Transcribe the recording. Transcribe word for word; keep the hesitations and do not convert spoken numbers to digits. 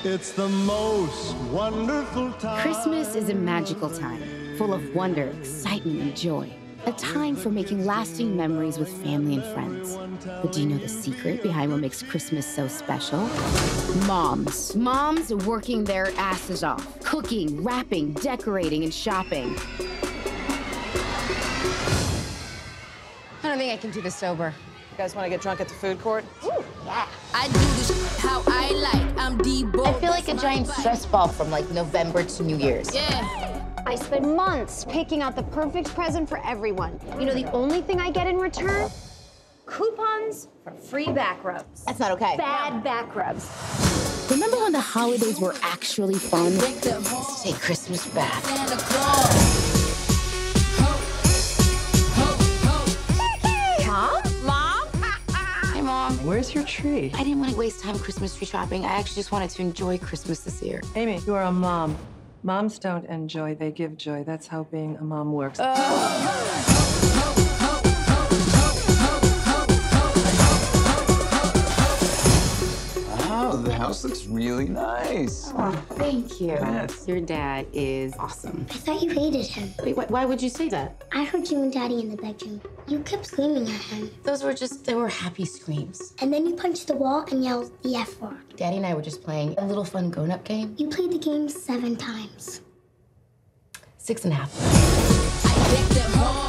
It's the most wonderful time. Christmas is a magical time, full of wonder, excitement, and joy. A time for making lasting memories with family and friends. But do you know the secret behind what makes Christmas so special? Moms. Moms working their asses off. Cooking, wrapping, decorating, and shopping. I don't think I can do this sober. You guys want to get drunk at the food court? Ooh, yeah. I do this how I like. I'm Debo. I feel like a giant stress ball from like November to New Year's. Yeah. I spent months picking out the perfect present for everyone. You know the only thing I get in return? Coupons for free back rubs. That's not okay. Bad back rubs. Remember when the holidays were actually fun? Let's take Christmas back. Mom? Mom? Hey, Mom. Where's your tree? I didn't want to waste time Christmas tree shopping. I actually just wanted to enjoy Christmas this year. Amy, you are a mom. Moms don't enjoy, they give joy. That's how being a mom works. Uh. Wow, the house looks really nice. Oh, thank you. Yes. Your dad is awesome. I thought you hated him. Wait, wh why would you say that? I heard you and Daddy in the bedroom. You kept screaming at him. Those were just, they were happy screams. And then you punched the wall and yelled the F word. Daddy and I were just playing a little fun grown-up game. You played the game seven times. Six and a half. I picked them home.